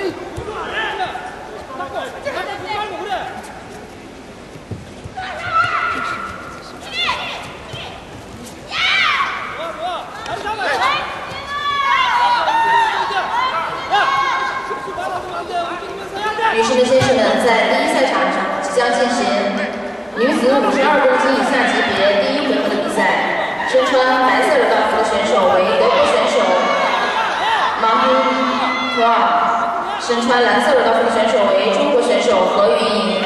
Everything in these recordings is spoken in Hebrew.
女士们、先生们，在第一赛场即将进行女子52公斤以下级别第1回合的比赛。身穿白色柔道服的选手为德国选手马布普尔，身穿蓝色柔道服的选手为中国选手何云颖。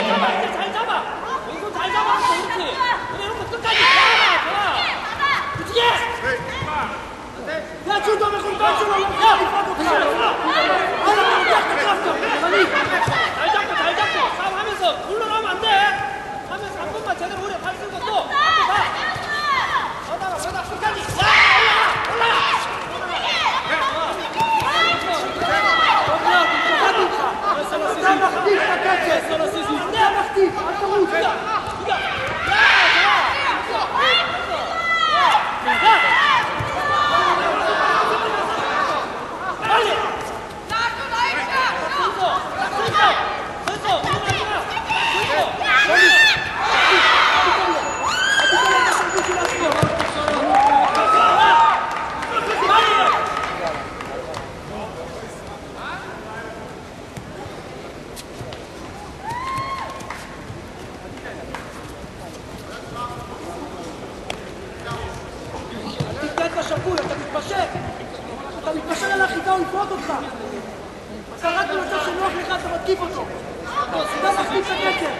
אתה מתפשר על האחיזה, הוא יפרוק אותך. אתה רק במצב שנוח לך, אתה מתקיף אותו. אתה מחליף את הקצב.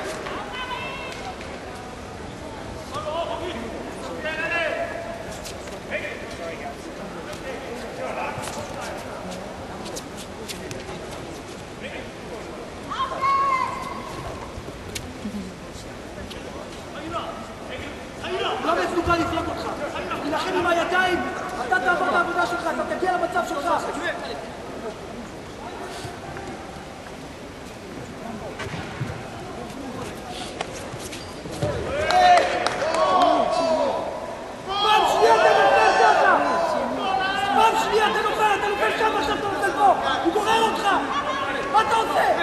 לא מסוגל לפרוק אותך. תילחם עם הידיים. אתה תעבור את העבודה שלך, אתה תגיע למצב שלך. פעם שנייה אתה נופל ככה! פעם שנייה אתה נופל שם, עכשיו אתה נופל פה! הוא גורר אותך! מה אתה עושה?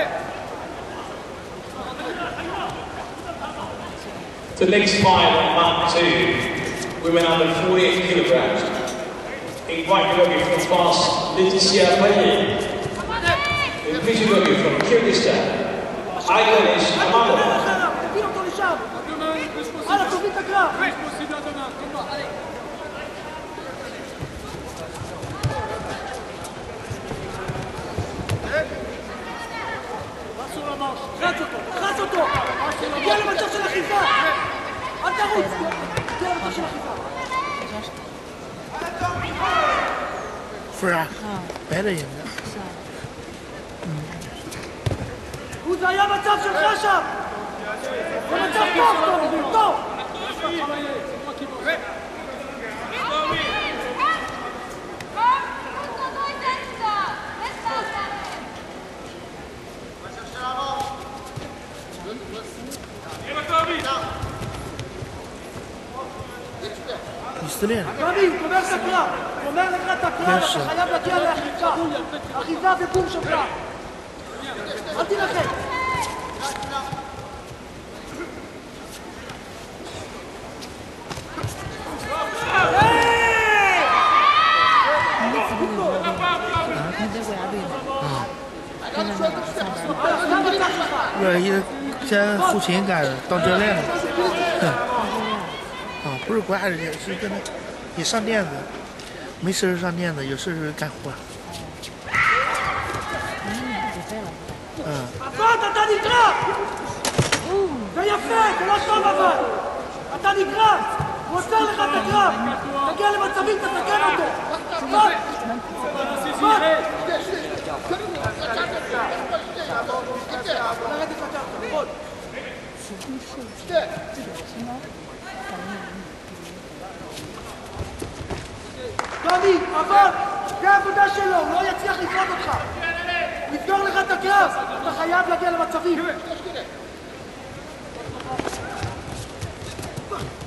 The next fight on Mark 2, women under 48 kilograms. In white jockey from France, Laetitia Payet. In blue jockey from Kyrgyzstan, Aygolish Amanov. חץ אותו! תגיע למצב של אכיפה! אל תרוץ! תגיע למצב של אכיפה! 是啊，白的影子。 זה היה מצב שלך שם! זה מצב טוב, טוב! רבי, הוא גומר את הקרב, הוא אומר לך את הקרב, אתה חייב להגיע לאכיפה, אכיפה ובום שלך, אל תילחם. 这一先后勤干的，当教练的。不是管人家，是跟他也上垫子，没事上垫子，有事干活。 אתה נקרא! זה יפה, זה לא טוב אבל! אתה נקרא! הוא עוצר לך את הקרב! תגיע למצבים, תתקן אותו! פאק! פאק! לרדת לקרקע, נכון! דני, אבל זה העבודה שלו, הוא לא יצליח לפרוק אותך! נסגור לך את הקרב, אתה חייב להגיע למצבים.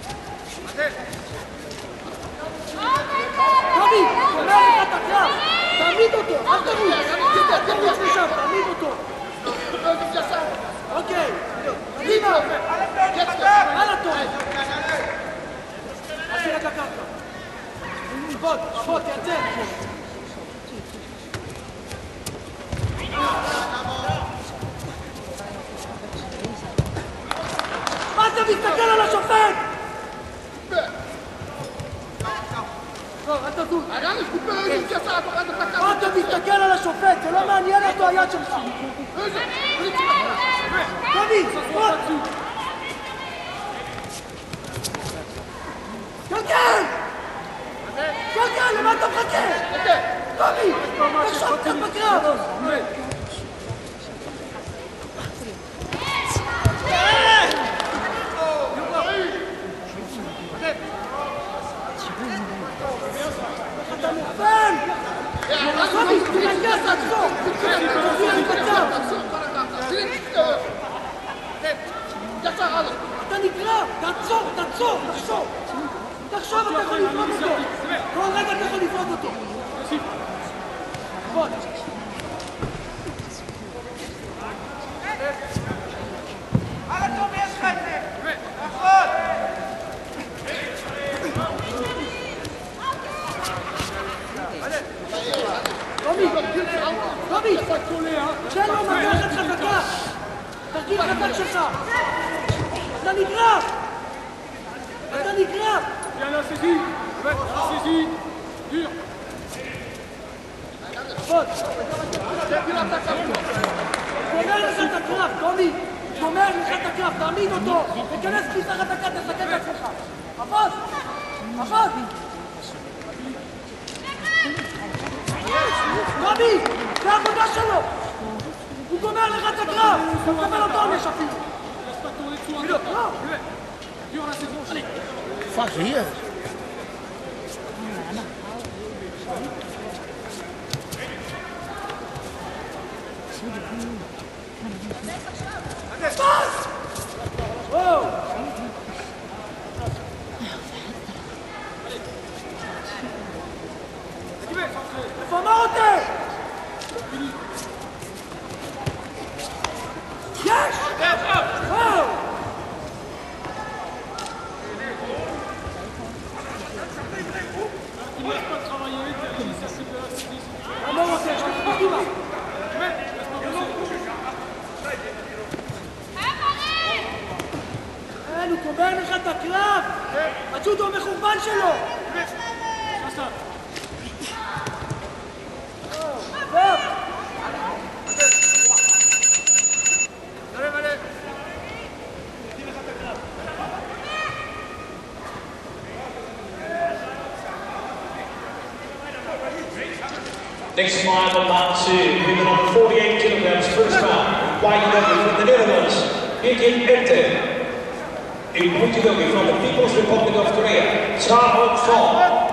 דני, אומר לך את הקרב. תעמיד אותו, אל תרוץ. אל תרוץ לשם, תעמיד אותו. אוקיי, קדימה. על הטוב. אל תירק הקרקע. שפוט, תייצר. מה אתה מסתכל על השופט? מה אתה מסתכל על השופט? זה לא מעניין אותו היד שלך. קובי, ספוט! קלקל! קלקל, למה אתה מחכה? קובי, תחשוב קצת בקרב! אתה מוכן! קובי, תנגע, תעצור! תוביל לי בצד! אתה נקרא! תעצור, תחשוב! תחשוב, אתה יכול לפרוק אותו! כל רגע אתה יכול לפרוק אותו! בוא! על הטוב יש לך את זה! נכון! קובי! תן לו מתחת חזקה! תרגיל חזק שלך! אתה נגרף! אתה נגרף! יאללה, סיזי! סיזי! דיר! בוא! גומר לך את הקרב, קובי! גומר לך את הקרב, תעמיד אותו! תכנס כניסה חזקה, תסכן את עצמך! עבוד! עבוד! קובי! זה העבודה שלו! הוא גומר לך את הקרב! אתה מקבל אותו עונש אפילו! Fazia. לפרמה אותה! יש! וואו! לא רוצה, יש לך קדימה! הוא קובר לך את הקרב! הג'ודו המחורבן שלו! Next fight on mat 2, women on 48 kilograms, first round, white yogi from the Netherlands, Birgit Ente. In blue yogi from the People's Republic of Korea, Cha Hong Song.